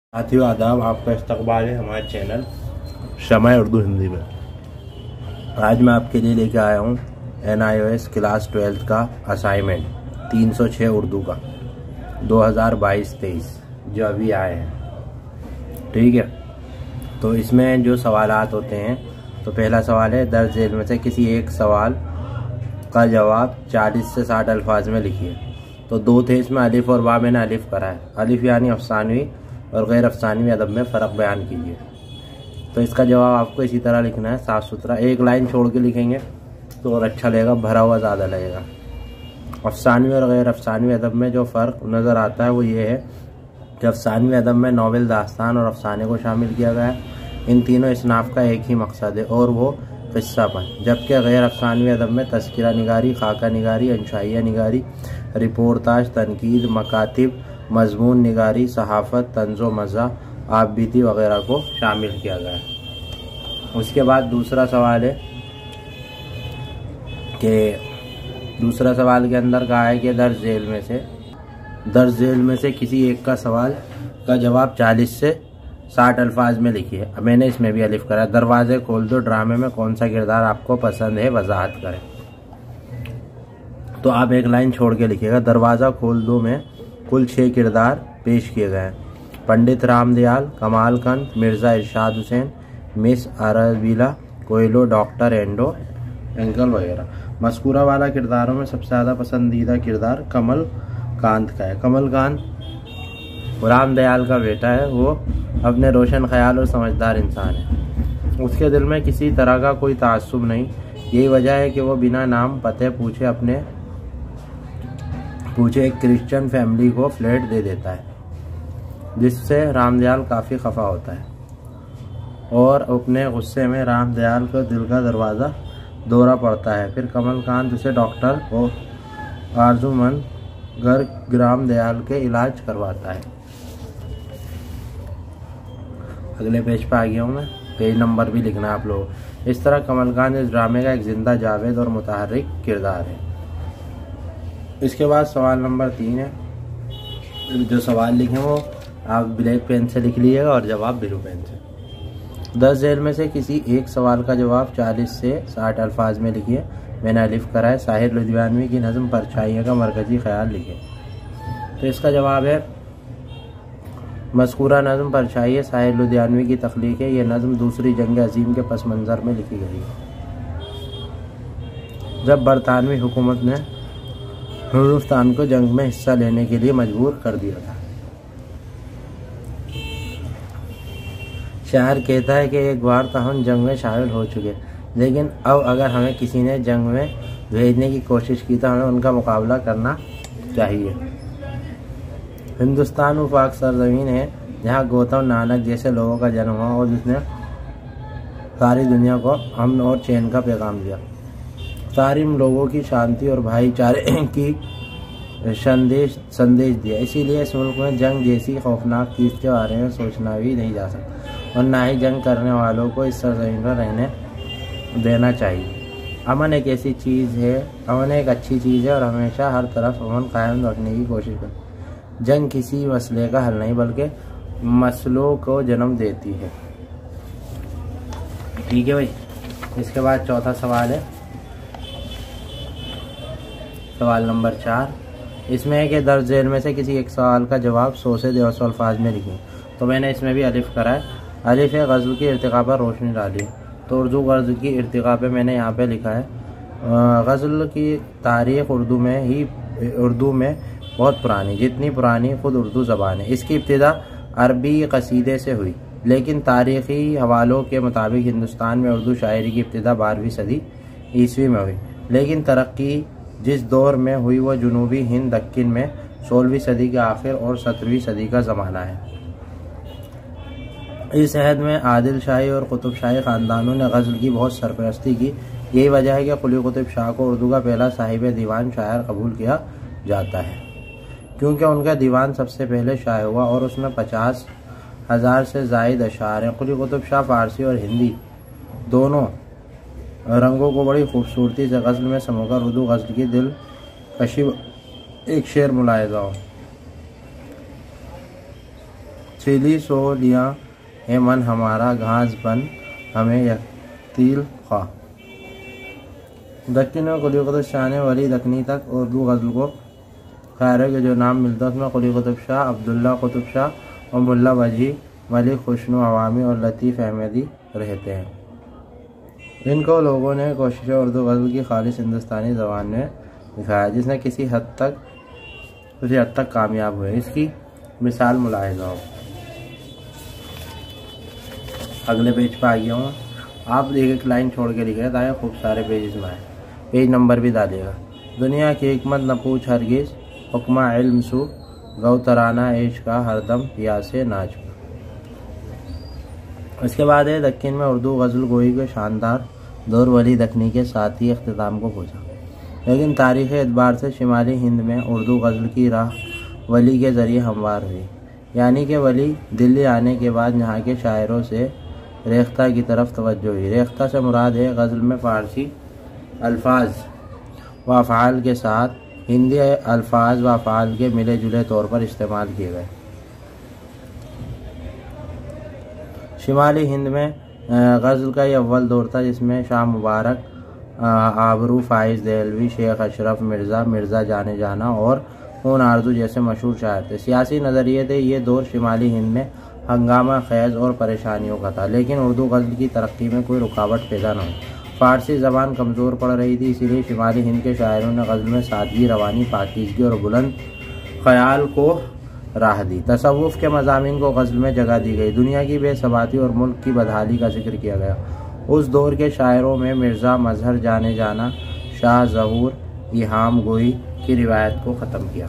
साथियों आदाब, आपका इस्तकबाल है हमारे चैनल शमाए उर्दू हिंदी में। आज मैं आपके लिए लेकर आया हूँ NIOS क्लास 12 का असाइनमेंट 306 उर्दू का 2022-23 जो अभी आए हैं। ठीक है, तो इसमें जो सवालात होते हैं, तो पहला सवाल है दर्ज झेल में से किसी एक सवाल का जवाब 40 से 60 अल्फाज में लिखिए। तो दो थे इसमें, अलिफ और बा मैंने अलिफ करा है। अलिफ यानी अफसानवी और गैर अफसानवी अदब में फ़र्क बयान कीजिए। तो इसका जवाब आपको इसी तरह लिखना है, साफ़ सुथरा, एक लाइन छोड़ के लिखेंगे तो और अच्छा लगेगा, भरा हुआ ज़्यादा लगेगा। अफसानवी और गैर अफसानवी अदब में जो फ़र्क नज़र आता है वो ये है कि अफसानवी अदब में नावल, दास्तान और अफसाने को शामिल किया गया है। इन तीनों इसनाफ का एक ही मकसद है और वो क़िस्सापन, जबकि गैर अफसानवी अदब में तज़किरा निगारी, खाका निगारी, अंशाइया निगारी, रिपोर्टाज, तनकीद, मकातिब, मजमून निगारी, सहाफ़त, तंज़ो मज़ा, आपबीती वगैरह को शामिल किया गया है। उसके बाद दूसरा सवाल है कि दूसरा सवाल के अंदर कहा है कि दर्ज झेल में से किसी एक का सवाल का जवाब 40 से 60 अल्फाज में लिखिए। अब मैंने इसमें भी अलिफ करा। दरवाजे खोल दो ड्रामे में कौन सा किरदार आपको पसंद है, वजाहत करें। तो आप एक लाइन छोड़ के लिखिएगा। दरवाज़ा खोल दो में कुल 6 किरदार पेश किए गए हैं। पंडित रामदयाल, कमालकंद, मिर्ज़ा इरशाद हुसैन, मिस अरबिला, कोयलो, डॉक्टर एंडो, अंकल वगैरह। मस्कूरा वाला किरदारों में सबसे ज़्यादा पसंदीदा किरदार कमल कांत का है। कमल कांत रामदयाल का बेटा है। वो अपने रोशन ख्याल और समझदार इंसान है। उसके दिल में किसी तरह का कोई तासुब नहीं। यही वजह है कि वो बिना नाम पते पूछे एक क्रिश्चियन फैमिली को फ्लैट दे देता है, जिससे रामदयाल काफ़ी खफा होता है और अपने गुस्से में रामदयाल को दिल का दरवाज़ा दौरा पड़ता है। फिर कमलकांत उसे डॉक्टर और आरजूमंद घर रामदयाल के इलाज करवाता है। अगले पेज पर आ गया हूँ मैं, पेज नंबर भी लिखना है आप लोग। इस तरह कमलकांत इस ड्रामे का एक जिंदा, जावेद और मुतहर्रिक किरदार है। इसके बाद सवाल नंबर 3 है। जो सवाल लिखे वो आप ब्लैक पेन से लिख लीजिएगा और जवाब ब्लू पेन से। दर्ज झेल में से किसी एक सवाल का जवाब 40 से 60 अल्फाज में लिखिए। मैंने अलिफ करा है। साहिर लुधियानवी की नज़म परछाइयाँ का मरकजी ख्याल लिखिए। तो इसका जवाब है मज़कूरा नज़म परछाइयाँ साहिर लुधियानवी की तख्लीक है। ये नज़म दूसरी जंग अजीम के पस मंज़र में लिखी गई है, जब बरतानवी हुकूमत ने हिंदुस्तान को जंग में हिस्सा लेने के लिए मजबूर कर दिया था। शायर कहता है कि एक बार तो हम जंग में शामिल हो चुके, लेकिन अब अगर हमें किसी ने जंग में भेजने की कोशिश की तो हमें उनका मुकाबला करना चाहिए। हिंदुस्तान वो पाक सरजमीन है जहाँ गौतम नानक जैसे लोगों का जन्म हुआ और जिसने सारी दुनिया को अमन और चैन का पैगाम दिया, सारी लोगों की शांति और भाईचारे की संदेश दिया। इसीलिए इस मुल्क में जंग जैसी खौफनाक चीज़ के बारे में सोचना भी नहीं जा सकता और ना ही जंग करने वालों को इस सरजमीन पर रहने देना चाहिए। अमन एक ऐसी चीज़ है, अमन एक अच्छी चीज़ है और हमेशा हर तरफ अमन कायम रखने की कोशिश करें। जंग किसी मसले का हल नहीं बल्कि मसलों को जन्म देती है। ठीक है भाई। इसके बाद चौथा सवाल है, सवाल नंबर 4। इसमें है कि दर्ज झेल में से किसी एक सवाल का जवाब 100 से 150 अल्फाज में लिखें। तो मैंने इसमें भी अलिफ करा है। अलिफ है गज़ल की इर्तिक़ा पर रोशनी डाली। तो उर्दू गज़ल की इर्तिक़ा पे मैंने यहाँ पे लिखा है गज़ल की तारीख़ उर्दू में बहुत पुरानी, जितनी पुरानी खुद उर्दू ज़बान है। इसकी इब्तिदा अरबी कसीदे से हुई, लेकिन तारीख़ी हवालों के मुताबिक हिंदुस्तान में उर्दू शायरी की इब्तिदा 12वीं सदी ईस्वी में हुई, लेकिन तरक्की जिस दौर में हुई वो जनूबी हिंद दक्कन में 16वीं सदी के आखिर और 17वीं सदी का ज़माना है। इस अहद में आदिल शाही और कुतुब शाही ख़ानदानों ने गज़ल की बहुत सरपरस्ती की। यही वजह है कि कुली कुतुब शाह को उर्दू का पहला साहिब दीवान शायर कबूल किया जाता है, क्योंकि उनका दीवान सबसे पहले शाये हुआ और उसमें 50,000 से ज़ायद अशार हैं। कुली कुतुब शाह फ़ारसी और हिंदी दोनों रंगों को बड़ी खूबसूरती से गज़ल में समोकर उर्दू गज़ल की दिल कशी एक शेर मुलाहिज़ा हो। सिली सो लिया है मन हमारा, घास बन हमें यकील खा। दक्कन में कुली कुतुब शाह ने वली दक्कनी तक उर्दू गज़ल को खैर के जो नाम मिलता है उसमें कुली कुतुब शाह, अब्दुल्ला कुतुब शाह और मुल्ला वजी, मलिक खुशनु अवामी और लतीफ़ अहमदी रहते हैं। इनको लोगों ने कोशिश उर्दू गज़ल की खालिस हिंदुस्तानी ज़बान में दिखाया, जिसने किसी हद तक कामयाब हुए। इसकी मिसाल मुलाहिज़ा हो। अगले पेज पर आ गया हूँ। आप एक लाइन छोड़ के लिखे ताकि खूब सारे पेजेस में आए, पेज नंबर भी डालिएगा। दुनिया की हिकमत न पूछ हरगिज़, हुक्मा इल्म सु, गौ तराना इश्क का हरदम पियासे नाच। इसके बाद है दक्कन में उर्दू गज़ल गोई के शानदार दौर वली दक्कनी के साथ ही अख्तिताम को पहुँचा, लेकिन तारीख़ एतबार से शिमाली हिंद में उर्दू गज़ल की राह वली के ज़रिए हमवार हुई। यानी कि वली दिल्ली आने के बाद यहाँ के शायरों से रेख्ता की तरफ तवज्जो हुई। रेख्ता से मुराद है गज़ल में फ़ारसी अल्फाज व अफ़आल के साथ हिंदी अल्फाज व अफ़आल के मिले जुले तौर पर इस्तेमाल किए गए। शिमाली हिंद में गज़ल का ये अव्वल दौर था, जिसमें शाह मुबारक, आबरू, फ़ाइज़ देहलवी, शेख अशरफ मिर्ज़ा, मिर्ज़ा जाने जाना और खून आरज़ू जैसे मशहूर शायर थे। सियासी नज़रिए थे ये दौर शिमाली हिंद में हंगामा खेज़ और परेशानियों का था, लेकिन उर्दू गज़ल की तरक्की में कोई रुकावट पैदा न हुई। फ़ारसी ज़बान कमज़ोर पड़ रही थी, इसीलिए शिमाली हिंद के शायरों ने गज़ल में सादगी, रवानी, पाकीज़गी और बुलंद ख़याल को राह दी। तसव्वुफ़ के मज़ामीन को गज़ल में जगह दी गई। दुनिया की बेसबाती और मुल्क की बदहाली का जिक्र किया गया। उस दौर के शायरों में मिर्ज़ा, मज़हर जाने जाना, शाह ज़हूर, इहाम गोई की रिवायत को ख़त्म किया।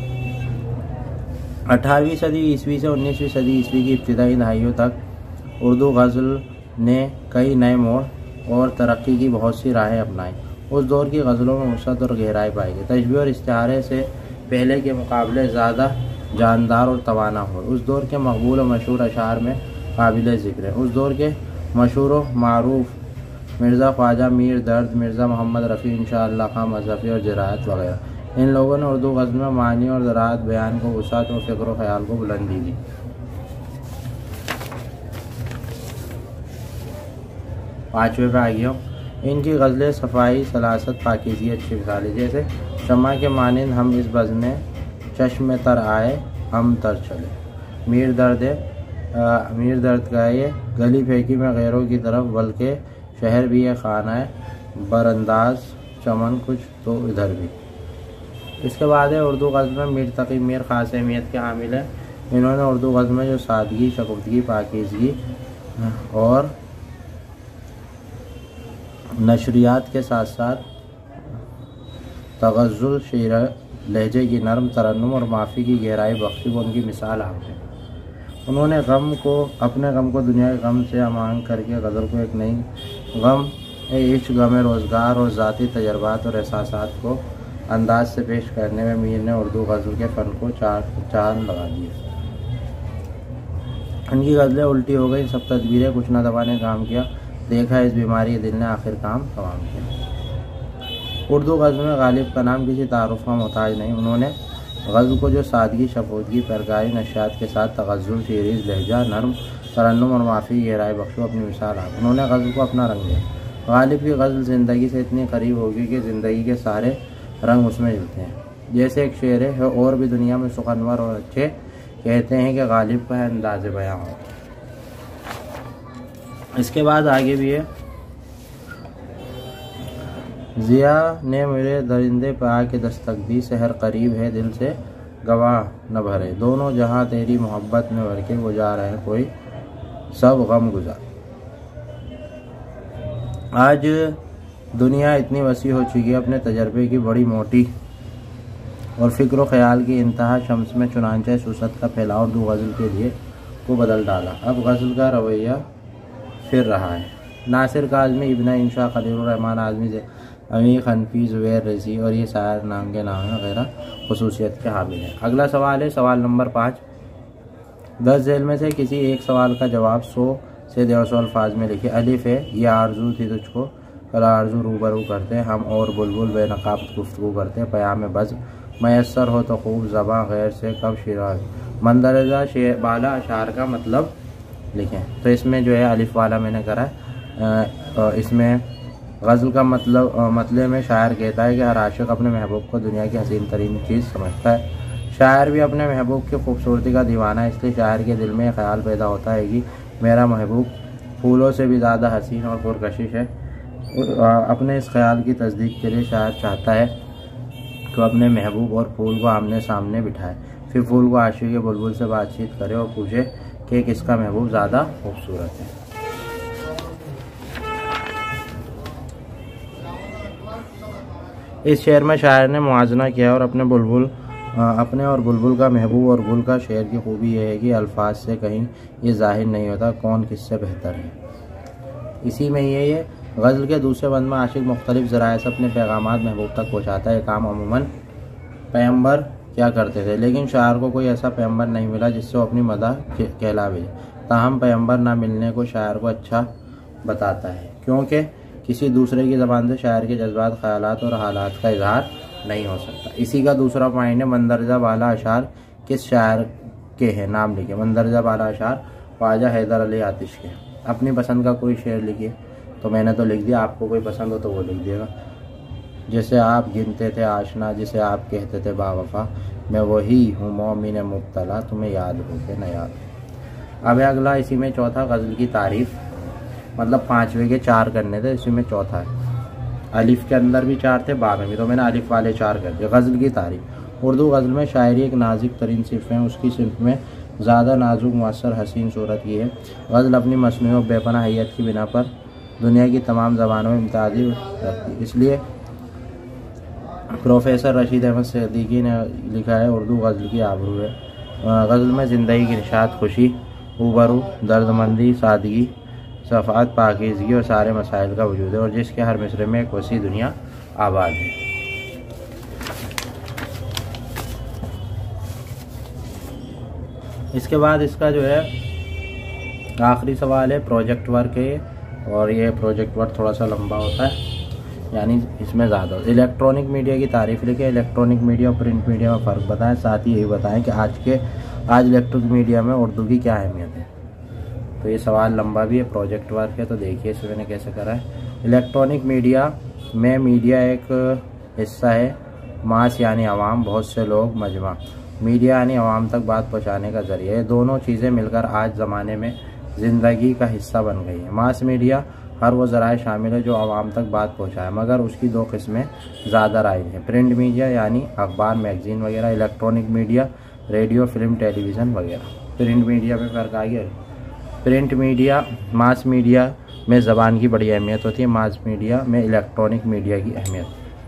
18वीं सदी ईस्वी से 19वीं सदी ईस्वी की इब्तिदाई दहाइयों तक उर्दू गज़ल ने कई नए मोड़ और तरक्की की बहुत सी राहें अपनाई। उस दौर की गज़लों में वसअत और गहराई पाई गई। तशबीह और इस्तिआरे से पहले के मुकाबले ज़्यादा जानदार और तवाना हो। उस दौर के मकबूल और मशहूर अशार में काबिल ज़िक्र है उस दौर के मशहूर व मारूफ मिर्ज़ा ख्वाजा मीर दर्द, मिर्ज़ा मोहम्मद रफ़ी, इंशाअल्लाह खां मज़हफ़ी और ज़राअत वगैरह। इन लोगों ने उर्दू गज़ल में मानी और ज़राअत बयान को वसअत और फ़िक्र व ख़याल को बुलंदी दी। पाँचवें पे आ गया हूँ। इनकी गज़लें सफ़ाई, सलासत, पाकीज़गी अच्छी मिसालें, जैसे शम्मा के मानिंद हम इस बज़ में चश्मे तर आए हम तर चले। मीर दर्द का ये गली फेंकी में गैरों की तरफ, बल्कि शहर भी है खाना है बरंदाज चमन कुछ तो इधर भी। इसके बाद है उर्दू गज़ल में मीर तक़ी मीर ख़ास अहमियत के हामिल है। इन्होंने उर्दू गज़ल में जो सादगी, शगुफ्तगी, पाकीज़गी और नशरियात के साथ साथ तग़ज़्ज़ुल, शेर लहजे की नरम तरन्नुम और माफ़ी की गहराई बख्शी, वो उनकी मिसाल आप है। उन्होंने अपने गम को दुनिया के गम से हमांग करके गज़ल को एक नई गम, इश्क, गम रोज़गार और ज़ाती तजर्बात और एहसासात को अंदाज से पेश करने में मीर ने उर्दू गज़ल के फ़न को चांद लगा दिए। उनकी गज़लें उल्टी हो गई, सब तदबीरें कुछ न दवा ने काम किया, देखा इस बीमारी दिल ने आखिर काम तमाम किया। उर्दू गज़ल में गालिब का नाम किसी तारुफ़ का मोहताज नहीं। उन्होंने गज़ल को जो सादगी, शफूदगी, परगाई, नशियात के साथ तग़ज़्ज़ुल, शेरीज़, लहजा, नर्म तरन्नुम और माफ़ी गहराई बख्शो अपनी मिसाल आप। उन्होंने गज़ल को अपना रंग दिया। गालिब की गज़ल ज़िंदगी से इतनी करीब होगी कि ज़िंदगी के सारे रंग उसमें मिलते हैं। जैसे एक शेर है, और भी दुनिया में सुखनवर और अच्छे कहते हैं कि गालिब का है अंदाज़ बयां हो। इसके बाद आगे भी है, ज़िया ने मेरे दरिंदे पे आके दस्तक दी, सहर करीब है दिल से गवाह न भरे, दोनों जहां तेरी मोहब्बत में भर के वो जा रहे हैं कोई सब गम गुजार। आज दुनिया इतनी वसी हो चुकी है, अपने तजर्बे की बड़ी मोटी और फ़िक्र व ख़याल की इंतहा शम्स में चुनांचे सुसत का फैलाव उर्दू गज़ल के लिए को बदल डाला। अब गज़ल का रवैया फिर रहा है। नासिर काज़मी, इब्न इंशा, खलीलुर रहमान आज़मी से अमीर खनफी, ज़ुबैर रज़ी और ये शायर नाम के नाम वगैरह खुसूसियत के हामिल है। अगला सवाल है सवाल नंबर 5। 10 झेल में से किसी एक सवाल का जवाब 100 से 150 अल्फाज में लिखे। अलिफ है, यह आरज़ू थी तुझको, कल आरज़ू रूबरू करते हम और बुलबुल बेनकाब गुफ्तगू करते, पयाम बज़ मैसर हो तो खूब ज़बां गैर से कब शिराज। मंदरजा शेर बाला अशार का मतलब लिखें। तो इसमें जो है अलिफ वाला मैंने करा है। इसमें गज़ल का मतलब में शायर कहता है कि हर आशिक अपने महबूब को दुनिया की हसीन तरीन चीज़ समझता है। शायर भी अपने महबूब की खूबसूरती का दीवाना है, इसलिए शायर के दिल में ख्याल पैदा होता है कि मेरा महबूब फूलों से भी ज़्यादा हसीन और पुरकशिश है। अपने इस ख्याल की तस्दीक के लिए शायर चाहता है तो अपने महबूब और फूल को आमने सामने बिठाए, फिर फूल को आशिक़ बुलबुल से बातचीत करे और पूछे कि किसका महबूब ज़्यादा खूबसूरत है। इस शेर में शायर ने मुआजना किया और अपने और बुलबुल का महबूब और गुल का। शेर की खूबी यह है कि अल्फाज से कहीं ये जाहिर नहीं होता कौन किससे बेहतर है। इसी में ये गज़ल के दूसरे बंद में आशिक मुख्तलिफ ज़राए से अपने पैगामात महबूब तक पहुँचाता है। काम अमूमन पैगंबर क्या करते थे, लेकिन शायर को कोई ऐसा पैगंबर नहीं मिला जिससे वो अपनी मदह कहला भेजे। ताहम पैगंबर ना मिलने को शायर को अच्छा बताता है, क्योंकि किसी दूसरे की ज़बान से शायर के जज्बात, ख़यालात और हालात का इजहार नहीं हो सकता। इसी का दूसरा पॉइंट है मंदरजा बाला अशार किस शायर के हैं, नाम लिखिए। मंदरजा बाला अशार ख्वाजा हैदर अली आतिश के। अपनी पसंद का कोई शेर लिखिए। तो मैंने तो लिख दिया, आपको कोई पसंद हो तो वो लिख दिएगा। जैसे आप गिनते थे आशना, जिसे आप कहते थे बावफा, मैं वही हूँ मोमिन मुब्तला, तुम्हें याद हो के न याद। अब अगला इसी में चौथा गज़ल की तारीफ़, मतलब 5वें के 4 करने थे, इसी में चौथा है। अलिफ के अंदर भी 4 थे, बा में भी, तो मैंने अलिफ वाले 4 कर दिए। गज़ल की तारीफ़। उर्दू गज़ल में शायरी एक नाजुक तरीन सिर्फ है, उसकी सिर्फ में ज़्यादा नाजुक मुअस्सर हसीन सूरत की है। गज़ल अपनी मसनूई और बेपनाह हैयत की बिना पर दुनिया की तमाम ज़बानों में इम्तियाज़ी रखती है। इसलिए प्रोफेसर रशीद अहमद सिद्दीकी ने लिखा है, उर्दू गज़ल की आबरू है। गज़ल में ज़िंदगी की निशात, खुशी, उबरू, दर्दमंदी, सादगी, सफ़ात, पाकीज़गी और सारे मसाइल का वजूद है, और जिसके हर मिसरे में एक वसी दुनिया आबाद है। इसके बाद इसका जो है आखिरी सवाल है प्रोजेक्ट वर्क है, और ये प्रोजेक्ट वर्क थोड़ा सा लंबा होता है, यानी इसमें ज़्यादा। इलेक्ट्रॉनिक मीडिया की तारीफ़ लिखे। इलेक्ट्रॉनिक मीडिया और प्रिंट मीडिया में फ़र्क बताएं, साथ ही यही बताएं कि आज इलेक्ट्रॉनिक मीडिया में उर्दू की क्या अहमियत है। तो ये सवाल लंबा भी है, प्रोजेक्ट वर्क है, तो देखिए इसे मैंने कैसे करा है। इलेक्ट्रॉनिक मीडिया में मीडिया एक हिस्सा है, मास यानी आवाम, बहुत से लोग, मजमा। मीडिया यानी आवाम तक बात पहुंचाने का जरिया। ये दोनों चीज़ें मिलकर आज ज़माने में ज़िंदगी का हिस्सा बन गई है। मास मीडिया हर वो ज़राए शामिल है जो आवाम तक बात पहुंचाए, मगर उसकी 2 किस्में ज़्यादा राइज हैं। प्रिंट मीडिया यानी अखबार, मैगज़ीन वगैरह। Electronic media radio, film, television वगैरह। प्रिंट मीडिया में फ़र्क आ गया। प्रिंट मीडिया मास मीडिया में ज़बान की बड़ी अहमियत होती है, मास मीडिया में इलेक्ट्रॉनिक मीडिया की अहमियत।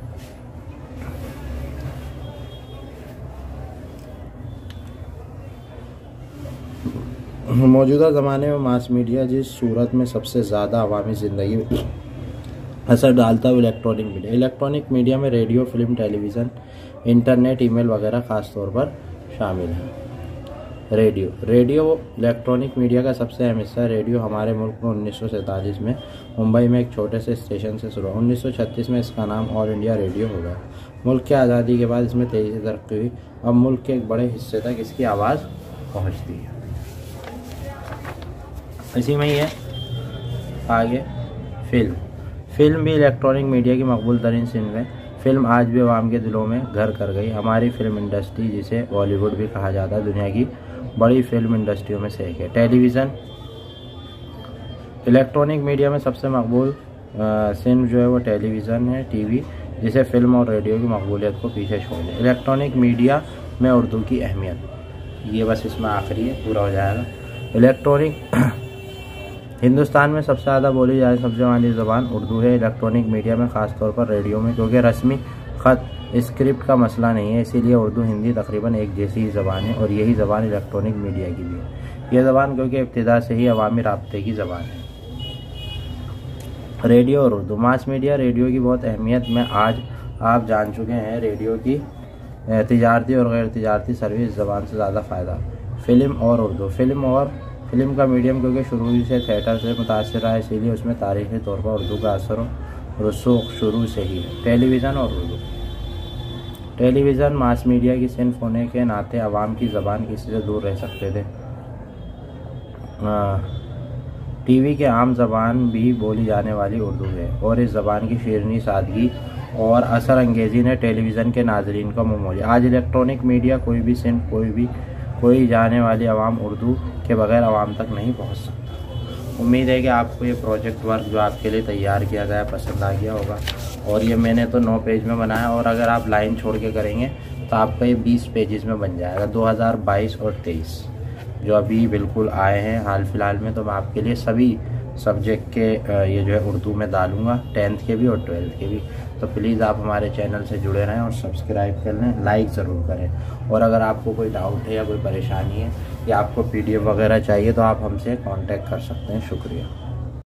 मौजूदा ज़माने में मास मीडिया जिस सूरत में सबसे ज़्यादा अवामी ज़िंदगी में असर डालता है वो इलेक्ट्रॉनिक मीडिया। इलेक्ट्रॉनिक मीडिया में radio, film, television, internet, email वगैरह ख़ास तौर पर शामिल हैं। रेडियो इलेक्ट्रॉनिक मीडिया का सबसे अहम हिस्सा है। रेडियो हमारे मुल्क में 1947 में मुंबई में एक छोटे से स्टेशन से शुरू हुआ। 1936 में इसका नाम ऑल इंडिया रेडियो हो गया। मुल्क की आज़ादी के बाद इसमें तेज़ी से तरक्की हुई। अब मुल्क के एक बड़े हिस्से तक इसकी आवाज़ पहुँचती है। इसी में ही है आगे फिल्म भी इलेक्ट्रॉनिक मीडिया की मकबूल तरीन सिन्फ है। फिल्म आज भी आवाम के दिलों में घर कर गई। हमारी फिल्म इंडस्ट्री, जिसे बॉलीवुड भी कहा जाता है, दुनिया की बड़ी फिल्म इंडस्ट्रियों में से एक है। टेलीविज़न इलेक्ट्रॉनिक मीडिया में सबसे मकबूल सिन्फ जो है वो टेलीविज़न है, टीवी, जिसे फिल्म और रेडियो की मकबूलियत को पीछे छोड़ दें। इलेक्ट्रॉनिक मीडिया में उर्दू की अहमियत, ये बस इसमें आखिरी है, पूरा हो जाएगा। इलेक्ट्रॉनिक हिंदुस्तान में सबसे ज़्यादा बोली जाए सबसे वाली ज़बान उर्दू है। इलेक्ट्रॉनिक मीडिया में ख़ास तौर पर रेडियो में, क्योंकि रस्मी ख़त स्क्रिप्ट का मसला नहीं है, इसीलिए उर्दू हिंदी तकरीबन एक जैसी ही ज़बान है, और यही ज़बान इलेक्ट्रॉनिक मीडिया की भी है। यह ज़बान क्योंकि इब्तिदा से ही अवामी राब्ते की ज़बान है। रेडियो और उर्दू मास मीडिया। रेडियो की बहुत अहमियत में आज आप जान चुके हैं। रेडियो की तिजारती और गैर तिजारती सर्विस ज़बान से ज़्यादा फ़ायदा। फिल्म और उर्दू। फिल्म का मीडियम क्योंकि शुरू से थिएटर से मुतासिर रहा है, इसीलिए उसमें तारीख़ी तौर पर उर्दू का असर रसूख शुरू से ही है। टेलीविज़न और उर्दू। टेलीविज़न मास मीडिया की सिन्फ होने के नाते अवाम की ज़बान किसी से दूर रह सकते थे। टीवी के आम ज़बान भी बोली जाने वाली उर्दू है और इस ज़बान की शीरनी सादगी और असर अंगेज़ी ने टेलीविज़न के नाजरीन को मुँह मोड़ा। आज इलेक्ट्रॉनिक मीडिया कोई भी सिन्फ कोई जाने वाली आवाम उर्दू के बगैर आवाम तक नहीं पहुंच सकता। उम्मीद है कि आपको ये प्रोजेक्ट वर्क जो आपके लिए तैयार किया गया पसंद आ गया होगा। और ये मैंने तो 9 पेज में बनाया और अगर आप लाइन छोड़ के करेंगे तो आपका ये 20 पेजेस में बन जाएगा। 2022 और 23 जो अभी बिल्कुल आए हैं हाल फिलहाल में, तो मैं आपके लिए सभी सब्जेक्ट के ये जो है उर्दू में डालूँगा, 10th के भी और 12th के भी। तो प्लीज़ आप हमारे चैनल से जुड़े रहें और सब्सक्राइब कर लें, लाइक ज़रूर करें। और अगर आपको कोई डाउट है या कोई परेशानी है या आपको PDF वगैरह चाहिए तो आप हमसे कांटेक्ट कर सकते हैं। शुक्रिया।